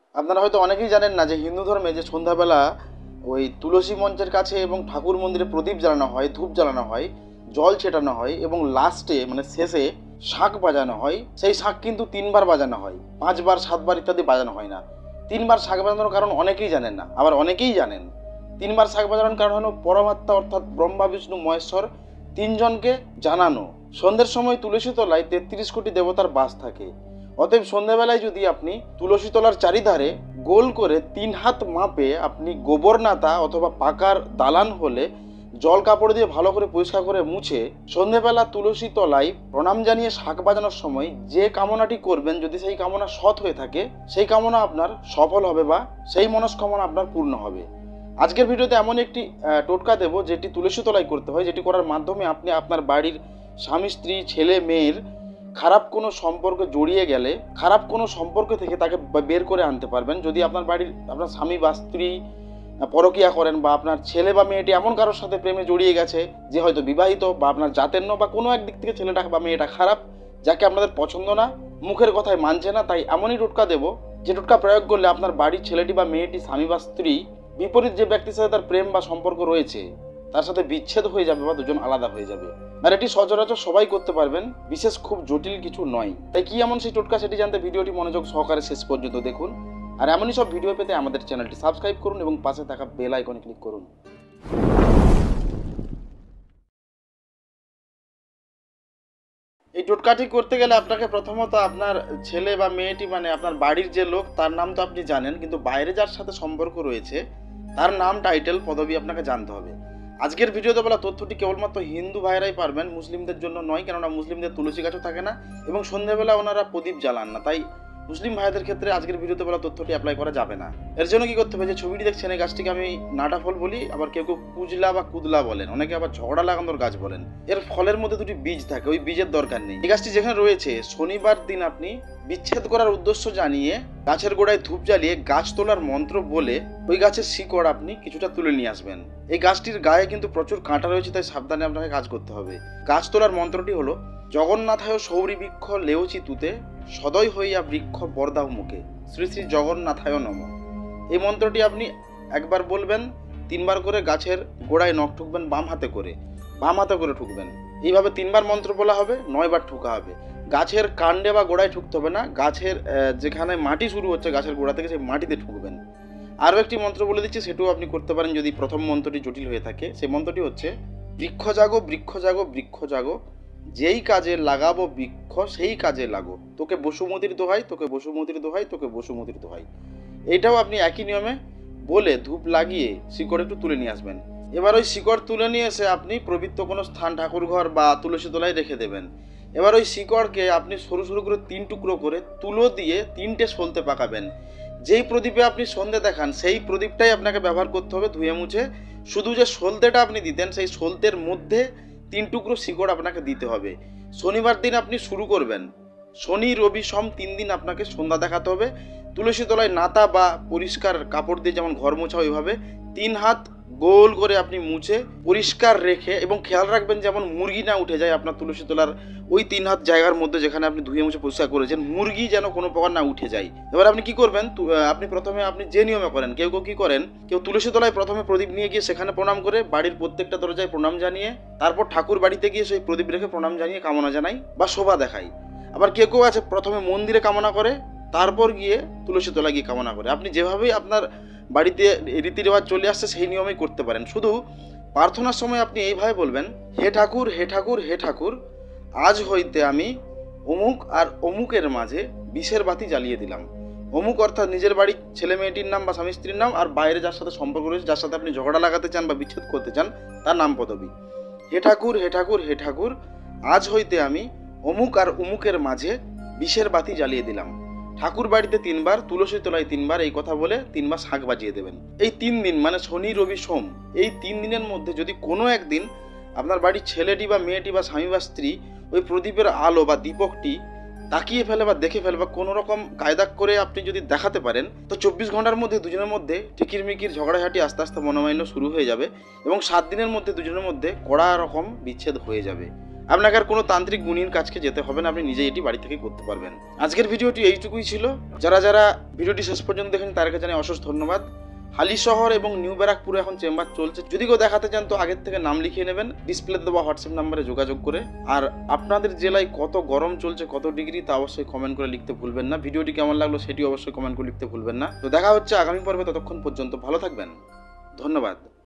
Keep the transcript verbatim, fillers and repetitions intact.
আপনারা হয়তো অনেকেই জানেন না যে হিন্দু ধর্মে যে সন্ধ্যাবেলা ওই তুলসী মঞ্চের কাছে এবং ঠাকুর মন্দিরে প্রদীপ জ্বালানো হয়, ধূপ জ্বালানো হয়, জল ছেটানো হয় এবং লাস্টে মানে শেষে শাঁখ বাজানো হয়। সেই শাঁখ কিন্তু তিনবার বাজানো হয়, পাঁচবার সাতবার ইত্যাদি বাজানো হয় না। তিনবার শাঁখ বাজানোর কারণ অনেকেই জানেন না, আবার অনেকেই জানেন। তিনবার শাঁখ বাজানোর কারণ হলো পরমাত্মা অর্থাৎ ব্রহ্মা বিষ্ণু মহেশ্বর তিনজনকে জানানো সন্ধ্যের সময় তুলসী তলায় তেত্রিশ কোটি দেবতার বাস থাকে। অতএব সন্ধ্যাবেলায় যদি আপনি তুলসী তলার চারিধারে গোল করে তিন হাত মাপে আপনি গোবর নাতা অথবা পাকার দালান হলে জল কাপড় দিয়ে ভালো করে পরিষ্কার করে মুছে সন্ধ্যেবেলা তুলসী তলায় প্রণাম জানিয়ে শাঁখ বাজানোর সময় যে কামনাটি করবেন, যদি সেই কামনা সৎ হয়ে থাকে, সেই কামনা আপনার সফল হবে বা সেই মনস্কামনা আপনার পূর্ণ হবে। আজকের ভিডিওতে এমন একটি টোটকা দেব যেটি তুলসী তলায় করতে হয়, যেটি করার মাধ্যমে আপনি আপনার বাড়ির স্বামী স্ত্রী ছেলে মেয়ের খারাপ কোনো সম্পর্ক জড়িয়ে গেলে খারাপ কোনো সম্পর্ক থেকে তাকে বের করে আনতে পারবেন। যদি আপনার বাড়ির আপনার স্বামী বা স্ত্রী পরকীয়া করেন বা আপনার ছেলে বা মেয়েটি এমন কারোর সাথে প্রেমে জড়িয়ে গেছে যে হয়তো বিবাহিত বা আপনার জাতের ন বা কোনো একদিক থেকে ছেলেটা বা মেয়েটা খারাপ, যাকে আপনাদের পছন্দ না, মুখের কথায় মানছে না, তাই এমনই টোটকা দেব যে টোটকা প্রয়োগ করলে আপনার বাড়ির ছেলেটি বা মেয়েটি স্বামী বা স্ত্রী বিপরীত যে ব্যক্তির সাথে তার প্রেম বা সম্পর্ক রয়েছে তার সাথে বিচ্ছেদ হয়ে যাবে বা দুজন আলাদা হয়ে যাবে। আর এটি সচরাচর সবাই করতে পারবেন, বিশেষ খুব জটিল কিছু নয়। তাই কি এমন সেই টোটকা সেটি জানতে ভিডিওটি মনোযোগ সহকারে শেষ পর্যন্ত দেখুন। আর এমনই সব ভিডিও পেতে আমাদের চ্যানেলটি সাবস্ক্রাইব করুন এবং পাশে থাকা বেল আইকনে ক্লিক করুন। এই টোটকাটি করতে গেলে আপনাকে প্রথমত আপনার ছেলে বা মেয়েটি মানে আপনার বাড়ির যে লোক তার নাম তো আপনি জানেন, কিন্তু বাইরে যার সাথে সম্পর্ক রয়েছে তার নাম, টাইটেল, পদবি আপনাকে জানতে হবে। আজকের ভিডিওতে বলা তথ্যটি কেবলমাত্র হিন্দু ভাইরাই পারবেন, মুসলিমদের জন্য নয়, কেননা মুসলিমদের তুলসী গাছও থাকে না এবং সন্ধ্যাবেলা ওনারা প্রদীপ জ্বালান না, তাই মুসলিম ভাইদের ক্ষেত্রে আজকের ভিডিওতে বলা তথ্যটি অ্যাপ্লাই করা যাবে না। এর জন্য কি করতে হবে, যে ছবিটি দেখছেন এই গাছটিকে আমি নাটা ফল বলি, আবার কেউ কেউ কুজলা বা কুদলা বলেন, অনেকে আবার ঝগড়া লাগানোর গাছ বলেন। এর ফলের মধ্যে দুটি বীজ থাকে, ওই বীজের দরকার নেই। এই গাছটি যেখানে রয়েছে শনিবার দিন আপনি বিচ্ছেদ করার উদ্দেশ্য জানিয়ে গাছের গোড়ায় ধূপ জ্বালিয়ে গাছ তোলার মন্ত্র বলে ওই গাছের শিকড় আপনি কিছুটা তুলে নিয়ে আসবেন। এই গাছটির গায়ে কিন্তু প্রচুর কাঁটা রয়েছে, তাই সাবধানে আপনাকে কাজ করতে হবে। গাছ তোলার মন্ত্রটি হলো জগন্নাথায় সৌরী বৃক্ষ লেউচি তুতে সদয় হইয়া বৃক্ষ বরদাও মুখে শ্রী শ্রী জগন্নাথায় নম। এই মন্ত্রটি আপনি একবার বলবেন, তিনবার করে গাছের গোড়ায় নখ ঠুকবেন, বাম হাতে করে বাম হাতে করে ঠুকবেন। এইভাবে তিনবার মন্ত্র বলা হবে, নয়বার ঠুকা হবে। গাছের কাণ্ডে বা গোড়ায় ঠুকতে হবে না, গাছের যেখানে মাটি শুরু হচ্ছে গাছের গোড়া থেকে সেই মাটিতে ঠুকবেন। আরও একটি মন্ত্র বলে দিচ্ছি, সেটাও আপনি করতে পারেন যদি প্রথম মন্ত্রটি জটিল হয়ে থাকে। সেই মন্ত্রটি হচ্ছে বৃক্ষ জাগো বৃক্ষ জাগো বৃক্ষ জাগো, যেই কাজে লাগাবো বৃক্ষ সেই কাজে লাগো, তোকে বসুমতির দোহাই তোকে বসুমতির দোহাই তোকে বসুমতির দোহাই। এইটাও আপনি একই নিয়মে বলে ধূপ লাগিয়ে শিকড় একটু তুলে নিয়ে আসবেন। এবার ওই শিকড় তুলে নিয়ে এসে আপনি পবিত্র কোনো স্থান, ঠাকুর ঘর বা তুলসী তলায় রেখে দেবেন। এবার ওই শিকড়কে আপনি সরু সরু করে তিন টুকরো করে তুলো দিয়ে তিনটে সলতে পাকাবেন। যেই প্রদীপে আপনি সন্ধে দেখান সেই প্রদীপটাই আপনাকে ব্যবহার করতে হবে ধুয়ে মুছে। শুধু যে সলতেটা আপনি দিতেন সেই সলতের মধ্যে তিন টুকরো শিকড় আপনাকে দিতে হবে। শনিবার দিন আপনি শুরু করবেন, শনি রবি সোম তিন দিন আপনাকে সন্ধ্যা দেখাতে হবে। তুলসী তলায় নাতা বা পরিষ্কার কাপড় দিয়ে যেমন ঘর মোছা ওইভাবে তিন হাত গোল করে আপনি মুছে পরিষ্কার রেখে, এবং খেয়াল রাখবেন যেমন মুরগি না উঠে যায় আপনার তুলসী তলার ওই তিন হাত জায়গার মধ্যে যেখানে আপনি ধুয়ে মুছে পরিষ্কার করেছেন, মুরগি যেন কোনো প্রকার না উঠে যায়। এবার আপনি কি করবেন, আপনি প্রথমে আপনি যে নিয়মে করেন, কেউ কেউ কি করেন, কেউ তুলসী তলায় প্রথমে প্রদীপ নিয়ে গিয়ে সেখানে প্রণাম করে বাড়ির প্রত্যেকটা দরজায় প্রণাম জানিয়ে তারপর ঠাকুর বাড়িতে গিয়ে সেই প্রদীপ রেখে প্রণাম জানিয়ে কামনা জানাই বা শোভা দেখাই। আবার কেউ কেউ আছে প্রথমে মন্দিরে কামনা করে তারপর গিয়ে তুলসী তলায় গিয়ে কামনা করে। আপনি যেভাবেই আপনার বাড়িতে রীতি রেওয়াজ চলে আসছে সেই নিয়মেই করতে পারেন। শুধু প্রার্থনার সময় আপনি এইভাবে বলবেন, হে ঠাকুর হে ঠাকুর হে ঠাকুর, আজ হইতে আমি অমুক আর অমুকের মাঝে বিষের বাতি জ্বালিয়ে দিলাম। অমুক অর্থাৎ নিজের বাড়ির ছেলে মেয়েটির নাম বা স্বামী স্ত্রীর নাম, আর বাইরে যার সাথে সম্পর্ক রয়েছে, যার সাথে আপনি ঝগড়া লাগাতে চান বা বিচ্ছেদ করতে চান, তার নাম পদবি। হে ঠাকুর হে ঠাকুর হে ঠাকুর, আজ হইতে আমি অমুক আর অমুকের মাঝে বিষের বাতি জ্বালিয়ে দিলাম। ঠাকুর বাড়িতে তিনবার, তুলসী তলায় তিনবার এই কথা বলে তিনবার শাঁখ বাজিয়ে দেবেন। এই তিন দিন মানে শনি রবি সোম, এই তিন দিনের মধ্যে যদি কোনো একদিন আপনার বাড়ির ছেলেটি বা মেয়েটি বা স্বামী বা স্ত্রী ওই প্রদীপের আলো বা দীপকটি তাকিয়ে ফেলে বা দেখে ফেলে বা কোনো রকম কায়দা করে আপনি যদি দেখাতে পারেন, তো চব্বিশ ঘন্টার মধ্যে দুজনের মধ্যে টিকির মিকির ঝগড়াঝাটি আস্তে আস্তে মনোমালিন্য শুরু হয়ে যাবে এবং সাত দিনের মধ্যে দুজনের মধ্যে কড়া রকম বিচ্ছেদ হয়ে যাবে। আপনাকে আর কোনো তান্ত্রিক গুণীর কাছকে যেতে হবে না, আপনি নিজেই এটি বাড়ি থেকে করতে পারবেন। আজকের ভিডিওটি এইটুকুই ছিল। যারা যারা ভিডিওটি শেষ পর্যন্ত দেখেন তাদেরকে জানাই অশেষ ধন্যবাদ। হালি শহর এবং নিউ ব্যারাকপুরে এখন চেম্বার চলছে, যদি কেউ দেখাতে চান তো আগের থেকে নাম লিখিয়ে নেবেন ডিসপ্লেতে দেওয়া হোয়াটসঅ্যাপ নাম্বারে যোগাযোগ করে। আর আপনাদের জেলায় কত গরম চলছে, কত ডিগ্রি, তা অবশ্যই কমেন্ট করে লিখতে ভুলবেন না। ভিডিওটি কেমন লাগলো সেটি অবশ্যই কমেন্ট করে লিখতে ভুলবেন না। তো দেখা হচ্ছে আগামী পর্বে, ততক্ষণ পর্যন্ত ভালো থাকবেন, ধন্যবাদ।